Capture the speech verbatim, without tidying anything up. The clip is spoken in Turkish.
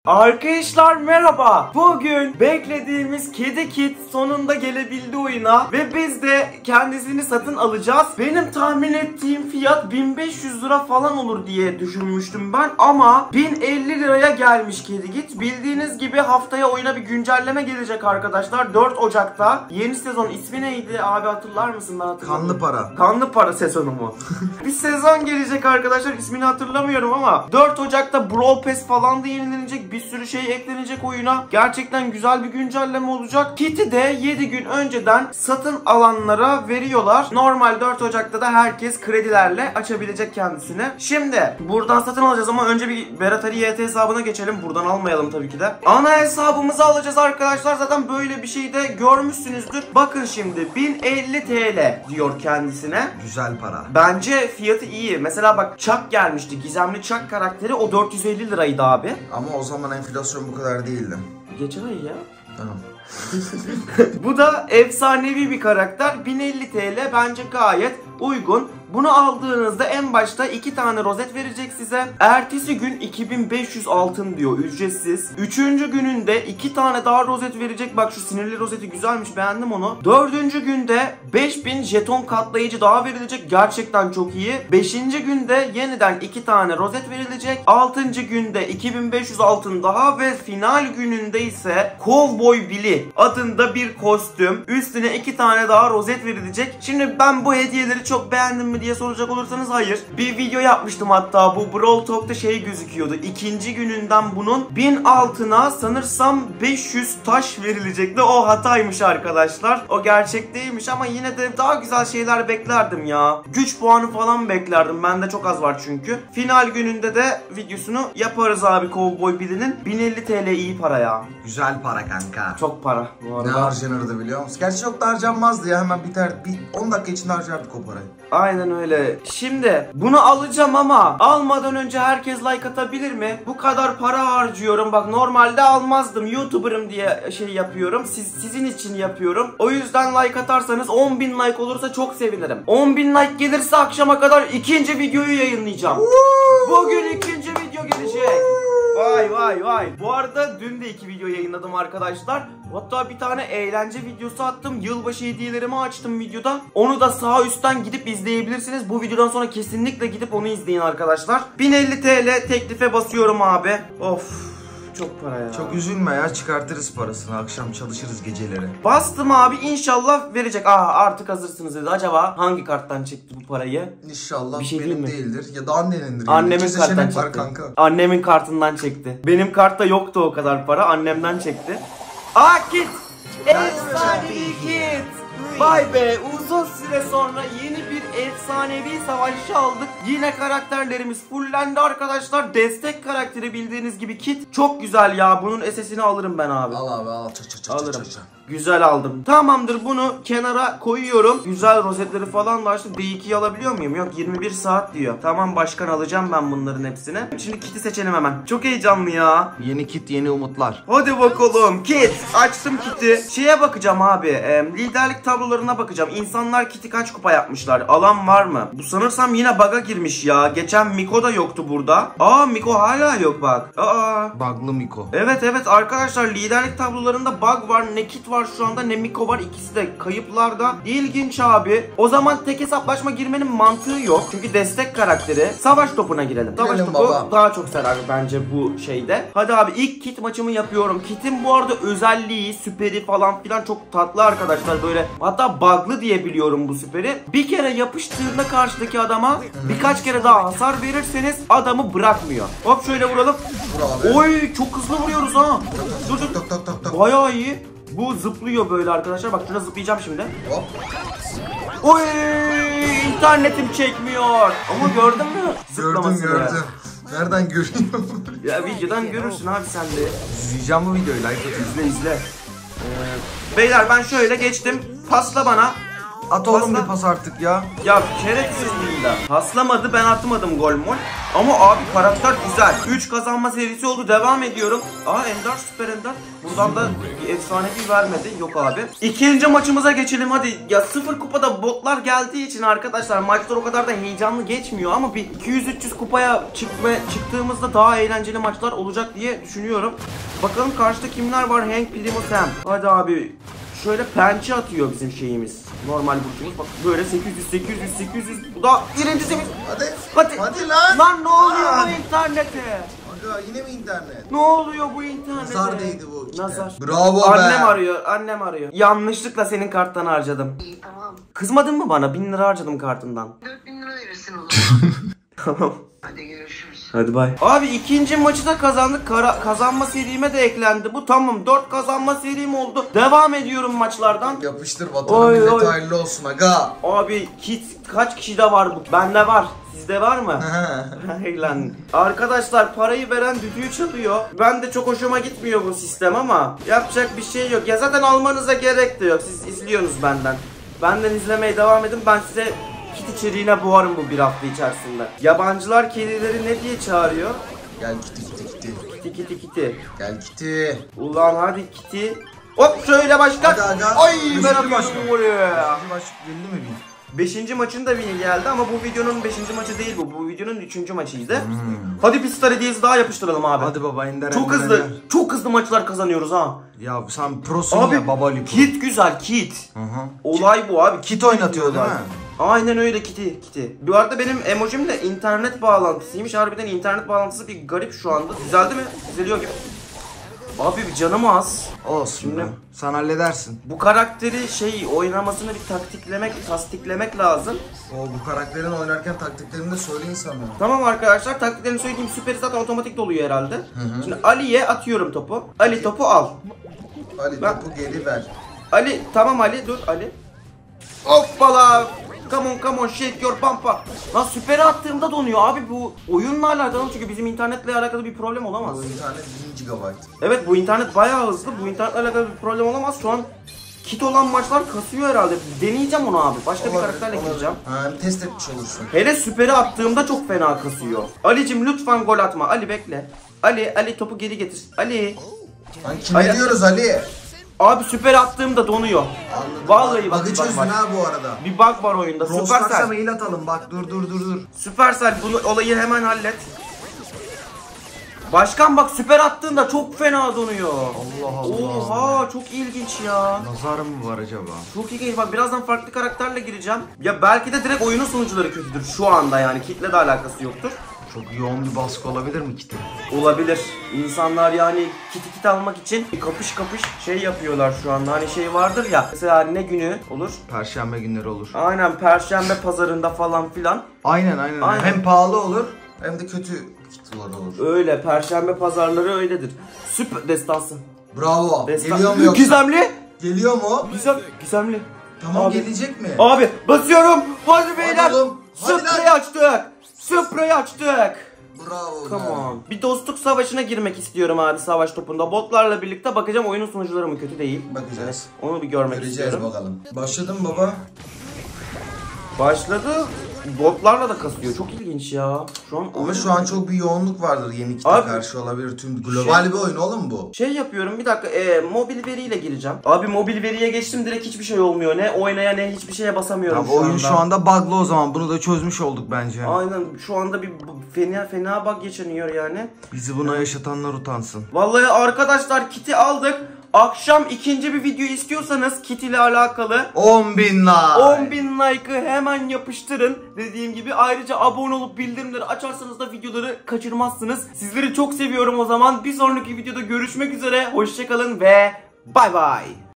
Arkadaşlar merhaba. Bugün beklediğimiz Kedi Kit sonunda gelebildi oyuna ve biz de kendisini satın alacağız. Benim tahmin ettiğim fiyat bin beş yüz lira falan olur diye düşünmüştüm ben ama bin elli liraya gelmiş Kedi Kit. Bildiğiniz gibi haftaya oyuna bir güncelleme gelecek arkadaşlar. dört Ocak'ta yeni sezon ismi neydi abi, hatırlar mısın? Ben hatırlamıyorum. Kanlı para. Kanlı para sezonu mu? Bir sezon gelecek arkadaşlar, ismini hatırlamıyorum ama dört Ocak'ta Brawl Pass falan da yenilenecek. Bir sürü şey eklenecek oyuna. Gerçekten güzel bir güncelleme olacak. Kit'i de yedi gün önceden satın alanlara veriyorlar. Normal dört Ocak'ta da herkes kredilerle açabilecek kendisini. Şimdi buradan satın alacağız ama önce bir Berat Ali Y T hesabına geçelim. Buradan almayalım tabii ki de. Ana hesabımızı alacağız arkadaşlar. Zaten böyle bir şey de görmüşsünüzdür. Bakın şimdi bin elli TL diyor kendisine. Güzel para. Bence fiyatı iyi. Mesela bak Chuck gelmişti. Gizemli Chuck karakteri, o dört yüz elli liraydı abi. Ama o zaman enflasyon bu kadar değildi. Geçen ay ya. Tamam. Bu da efsanevi bir karakter. bin elli TL bence gayet uygun. Bunu aldığınızda en başta iki tane rozet verecek size. Ertesi gün iki bin beş yüz altın diyor, ücretsiz. Üçüncü gününde iki tane daha rozet verecek. Bak şu sinirli rozeti güzelmiş, beğendim onu. Dördüncü günde beş bin jeton katlayıcı daha verilecek. Gerçekten çok iyi. Beşinci günde yeniden iki tane rozet verilecek. Altıncı günde iki bin beş yüz altın daha ve final gününde ise Cowboy Billy adında bir kostüm. Üstüne iki tane daha rozet verilecek. Şimdi ben bu hediyeleri çok beğendim mi diye soracak olursanız hayır. Bir video yapmıştım hatta, bu Brawl Talk'ta şey gözüküyordu. İkinci gününden bunun bin altına sanırsam beş yüz taş verilecekti. O hataymış arkadaşlar. O gerçek değilmiş ama yine de daha güzel şeyler beklerdim ya. Güç puanı falan beklerdim. Bende çok az var çünkü. Final gününde de videosunu yaparız abi Cowboy Billy'nin. bin elli TL iyi para ya. Güzel para kanka. Çok para bu arada. Ne harcanırdı biliyor musun? Gerçi çok da harcanmazdı ya, hemen biter. Bir on dakika içinde harcardık o parayı. Aynen öyle. Şimdi bunu alacağım ama almadan önce herkes like atabilir mi? Bu kadar para harcıyorum. Bak normalde almazdım. YouTuber'ım diye şey yapıyorum. Siz, sizin için yapıyorum. O yüzden like atarsanız on bin like olursa çok sevinirim. on bin like gelirse akşama kadar ikinci videoyu yayınlayacağım. Bugün ikinci video gelecek. Vay vay vay. Bu arada dün de iki video yayınladım arkadaşlar. Hatta bir tane eğlence videosu attım. Yılbaşı hediyelerimi açtım videoda. Onu da sağ üstten gidip izleyebilirsiniz. Bu videodan sonra kesinlikle gidip onu izleyin arkadaşlar. bin elli TL teklife basıyorum abi. Of. Çok para ya. Çok üzülme ya, çıkartırız parasını, akşam çalışırız geceleri. Bastım abi, inşallah verecek. Aa artık hazırsınız dedi. Acaba hangi karttan çekti bu parayı? İnşallah bir şey benim değil mi? değildir ya da annenindir. Annemin kartından çekti. Var kanka. Annemin kartından çekti. Benim kartta yoktu o kadar para. Annemden çekti. Aa Kit! Efsanevi Kit! Vay be, uzun süre sonra yeni bir efsanevi savaşçı aldık. Yine karakterlerimiz fullendi arkadaşlar. Destek karakteri bildiğiniz gibi Kit. Çok güzel ya, bunun S S'ini alırım ben abi. Al abi al. Çat, çat, çat, Alırım. çat, çat. Güzel aldım. Tamamdır, bunu kenara koyuyorum. Güzel rozetleri falan da açtım. B iki'yi alabiliyor muyum? Yok, yirmi bir saat diyor. Tamam başkan, alacağım ben bunların hepsini. Şimdi Kit'i seçelim hemen. Çok heyecanlı ya. Yeni kit, yeni umutlar. Hadi bakalım. Kit. Açtım Kit'i. Şeye bakacağım abi. E, liderlik tablolarına bakacağım. İnsanlar Kit'i kaç kupa yapmışlar? Alan var mı? Bu sanırsam yine bug'a girmiş ya. Geçen Miko da yoktu burada. Aa Miko hala yok bak. Aa. Bug'lı Miko. Evet evet arkadaşlar, liderlik tablolarında bug var. Ne Kit var şu anda, ne Miko var. İkisi de kayıplarda. İlginç abi. O zaman tek hesaplaşma girmenin mantığı yok. Çünkü destek karakteri. Savaş topuna girelim. Savaş Girelim topu baba. daha çok sarar bence bu şeyde. Hadi abi ilk Kit maçımı yapıyorum. Kit'in bu arada özelliği, süperi falan filan çok tatlı arkadaşlar. Böyle hatta bug'lı diye biliyorum bu süperi. Bir kere yapıştığında karşıdaki adama birkaç kere daha hasar verirseniz adamı bırakmıyor. Hop şöyle vuralım. Vur abi. Oy çok hızlı vuruyoruz ha. Dur dur. Tak tak tak tak. Bayağı iyi. Bu zıplıyor böyle arkadaşlar. Bak şurada zıplayacağım şimdi. Hop. Oy! İnternetim çekmiyor. Ama gördün mü? Gördüm gördüm. Nereden görüyorum? Ya videodan görürsün abi sen de. İzleyeceğim bu videoyu, like atın. İzle izle. Ee, beyler ben şöyle geçtim. Pasla bana. At oğlum Pasla. bir pas artık ya. Ya şerefsizliğim de. Paslamadı, ben atmadım gol mol. Ama abi karakter güzel. üç kazanma serisi oldu, devam ediyorum. Aa Ender, süper Ender. Buradan da bir efsanevi vermedi. Yok abi. İkinci maçımıza geçelim hadi. Ya sıfır kupada botlar geldiği için arkadaşlar maçlar o kadar da heyecanlı geçmiyor. Ama bir iki yüz üç yüz kupaya çıkma, çıktığımızda daha eğlenceli maçlar olacak diye düşünüyorum. Bakalım karşıda kimler var? Hank, Primo, Sam. Hadi abi. Şöyle pençe atıyor bizim şeyimiz. Normal burcumuz. Bak böyle sekiz yüz sekiz yüz sekiz yüz. Bu da birinci seviye. Hadi. Hadi. Hadi lan. Lan ne oluyor Lan. bu internete? Aga yine mi internet? Ne oluyor bu internete? Nazar değdi bu. işte. Nazar. Bravo be. Annem arıyor, annem arıyor. Yanlışlıkla senin karttan harcadım. İyi tamam. Kızmadın mı bana? Bin lira harcadım kartından. dört bin lira verirsin o zaman. Tamam. Hadi görüşürüz. Hadi bay. Abi ikinci maçı da kazandık. Kara kazanma serime de eklendi. Bu tamam. dört kazanma serim oldu. Devam ediyorum maçlardan. Yapıştır vatanı Oy, millete oy. hayırlı olsun aga. Abi kit kaç kişide var bu? Bende var. Sizde var mı? Hey lan. Arkadaşlar parayı veren düdüğü çalıyor. Ben de çok hoşuma gitmiyor bu sistem ama yapacak bir şey yok. Ya zaten almanıza gerek de yok. Siz izliyorsunuz benden. Benden izlemeye devam edin. Ben size kit içeriğine boğarım bu bir hafta içerisinde. Yabancılar kedileri ne diye çağırıyor? Gel kiti kiti kiti. Kiti kiti kiti. Gel kiti. Ulan hadi kiti. Hop şöyle başkan. Hadi aga. Ay Beşinci ben maç atmıştım mı? oraya. Beşinci maç geldi mi bin? Beşinci maçın da win'i geldi ama bu videonun beşinci maçı değil bu. Bu videonun üçüncü maçıydı. Hadi bir star hediyesi daha yapıştıralım abi. Hadi baba ender Çok ender, hızlı, ender. çok hızlı maçlar kazanıyoruz ha. Ya sen prosun Abi ya babali pro. kit güzel kit. Hı hı. Olay bu abi. Kit oynatıyor değil mi? Aynen öyle kiti kiti. Bu arada benim emojim de internet bağlantısıymış. Harbiden internet bağlantısı bir garip şu anda. Düzeldi mi? Düzeliyor gibi. Abi bir canım az. Olsun Şimdi- be. Sen halledersin. Bu karakteri şey oynamasını bir taktiklemek, tasdiklemek lazım. O bu karakterin oynarken taktiklerini de söyleyin sana. Tamam arkadaşlar, taktiklerini söyleyeyim. Süperi zaten otomatik doluyor herhalde. Şimdi Ali'ye atıyorum topu. Ali topu al. Ali Ben- topu geri ver. Ali tamam Ali dur Ali. Hoppala. Come on come on shake your pampa. Lan süperi attığımda donuyor abi, bu oyunla alakalı çünkü bizim internetle alakalı bir problem olamaz. Bu internet bin gigabayt. Evet bu internet bayağı hızlı, bu internetle alakalı bir problem olamaz. Şu an kit olan maçlar kasıyor herhalde. Deneyeceğim onu abi. Başka bir Olabilir, karakterle olabilir. gireceğim. Ha, test etmiş olursun. Hele süperi attığımda çok fena kasıyor. Ali'cim lütfen gol atma. Ali bekle. Ali Ali topu geri getir. Ali. Lan kime Ali- diyoruz Ali? Abi süper attığımda donuyor. Anladım. Vallahi bak, Bug'ı bak, çözdün bak. ha bu arada. Bir bug var oyunda. Rostars'a Supercell. mail atalım bak dur dur dur dur. Supercell bunu olayı hemen hallet. Başkan bak süper attığında çok fena donuyor. Allah Allah. Oha çok ilginç ya. Nazar mı var acaba? Çok ilginç, bak birazdan farklı karakterle gireceğim. Ya belki de direkt oyunun sonuçları kötüdür şu anda, yani kitle de alakası yoktur. Çok yoğun bir baskı olabilir mi kitle? Olabilir. İnsanlar yani kiti kit almak için kapış kapış şey yapıyorlar şu anda. Hani şey vardır ya. Mesela ne günü olur? Perşembe günleri olur. Aynen Perşembe pazarında falan filan. Aynen aynen. Aynen. Hem pahalı olur hem de kötü kitleler olur. Öyle Perşembe pazarları öyledir. Süper destansı. Bravo. Destan... Geliyor mu yoksa? Gizemli. Geliyor mu? Güzel, gizemli. Tamam Abi. gelecek mi? Abi basıyorum. Hadi beyler. oğlum, hadi Spreyi lan. açtık. Spreyi açtık. Bravo. Come be. on. Bir dostluk savaşına girmek istiyorum abi, savaş topunda. Botlarla birlikte bakacağım oyunun sonuçları mı kötü değil. Bakacağız. Onu bir görmek Göreceğiz istiyorum. bakalım. Başladın baba. Başladı. Botlarla da kasıyor. Çok ilginç ya. Şu an Ama oyun... şu an çok bir yoğunluk vardır yeni kitle Abi. karşı olabilir. Tüm global bir oyun oğlum bu. Şey yapıyorum bir dakika, e, mobil veriyle gireceğim. Abi mobil veriye geçtim, direkt hiçbir şey olmuyor. Ne oynaya ne hiçbir şeye basamıyorum Abi şu oyun anda. şu anda bug'lı o zaman. Bunu da çözmüş olduk bence. Aynen şu anda bir bu- fena fena bug yaşanıyor yani. Bizi buna yaşatanlar utansın. Vallahi arkadaşlar kiti aldık. Akşam ikinci bir video istiyorsanız kit ile alakalı on bin like. on bin like'ı hemen yapıştırın. Dediğim gibi ayrıca abone olup bildirimleri açarsanız da videoları kaçırmazsınız. Sizleri çok seviyorum o zaman. Bir sonraki videoda görüşmek üzere. Hoşçakalın ve bay bay.